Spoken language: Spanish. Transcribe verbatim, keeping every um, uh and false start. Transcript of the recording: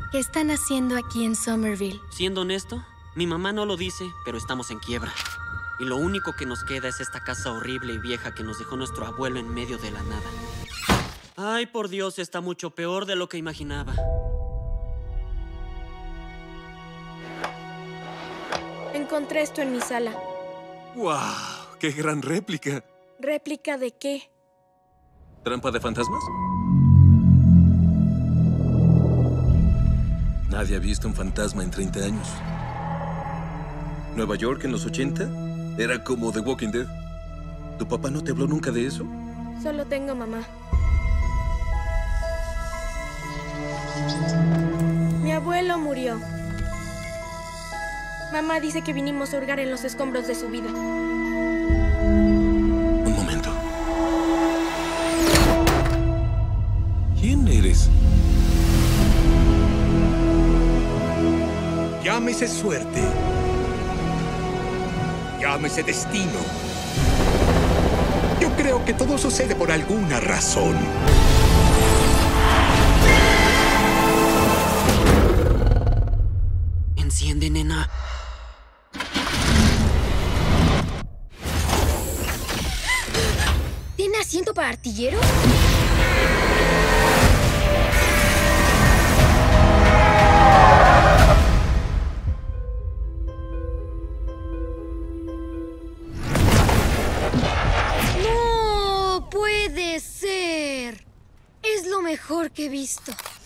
¿Qué están haciendo aquí en Somerville? Siendo honesto, mi mamá no lo dice, pero estamos en quiebra. Y lo único que nos queda es esta casa horrible y vieja que nos dejó nuestro abuelo en medio de la nada. Ay, por Dios, está mucho peor de lo que imaginaba. Encontré esto en mi sala. ¡Wow! ¡Qué gran réplica! ¿Réplica de qué? ¿Trampa de fantasmas? Nadie ha visto un fantasma en treinta años. ¿Nueva York en los ochenta? Era como The Walking Dead. ¿Tu papá no te habló nunca de eso? Solo tengo mamá. Mi abuelo murió. Mamá dice que vinimos a hurgar en los escombros de su vida. Un momento. ¿Quién eres? Llámese suerte. Llámese destino. Yo creo que todo sucede por alguna razón. Enciende, nena. ¿Tiene asiento para artillero? ¡No puede ser! Es lo mejor que he visto.